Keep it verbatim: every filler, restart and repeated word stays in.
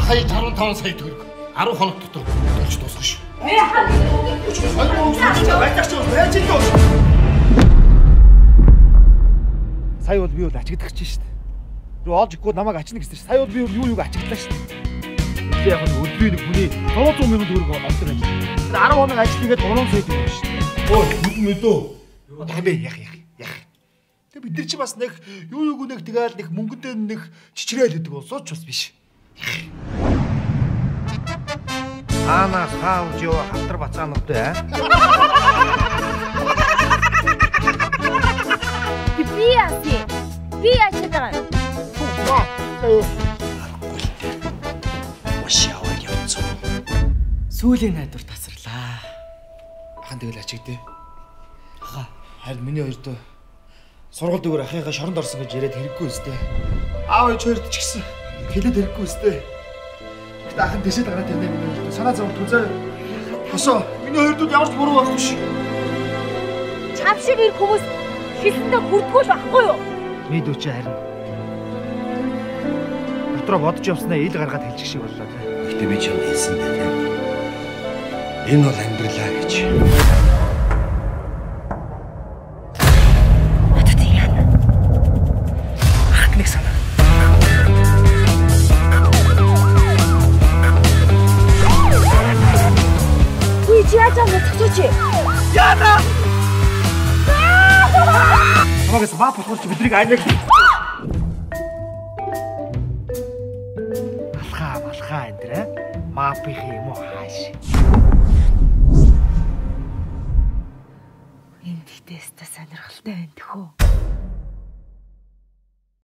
сая арван таван сая төгрөг арав хоног дотор болж дуусах шүү. Сая бол би бол ачигдах чинь шүү дээ. Рүү олж ихгүй намайг ачна гэсэн чинь сая бол би юу юуг ачигдлаа шүү дээ. Яг нь өдрийн нэг хүний долоо зуун мянган төгрөг олдог ажил. Тэр арав хоног ажил хийгээд гурван сая төгрөг шүү дээ. Ой, нүд мэдөө. Хамбэ яг яг яг. Тэг бид нар чи бас нэг юу юуг нэг тэгэл нэг мөнгөндөө нэг чичрээл гэдэг бол сууч бас биш. Ана хааж юу хатар бацаанууд аа. Би яаси. Би яачдаг. Ваа. Аюу. Машаава явцсан. Сүүлийн найдвар тасарлаа. Ахан тэгэл ачигдээ. Аха. Харин миний хоёрдоо сургууль дүүр ахыгаа шоронд орсон гэж яриад хэрэггүй өстэй. Аав ээж хоёрд ч гэсэн хэлээд хэрэггүй өстэй. Гэтэ ахан дэшэд гараад ирнэ миний хоёрдоо. Санаа зовд үзээ. Хосоо миний хоёрдод ямар ч буруу байхгүй ш. Чам шиг ир хүмүүс хэлэндээ хүрдггүй л байхгүй юу? Бид үчи харин. Дотроо бодож явснаа ил гаргаад хэлчих шиг боллоо те. Гэтэ би ч юм хэлсэн дээ. Энэ бол амьдралаа гэж. Яна! Намайг мап болохоор чи биднийг айнаг. Алхаа, алхаа энэ мапих юм уу хааш. Энд дэстэй сонирхолтой байна тэхүү.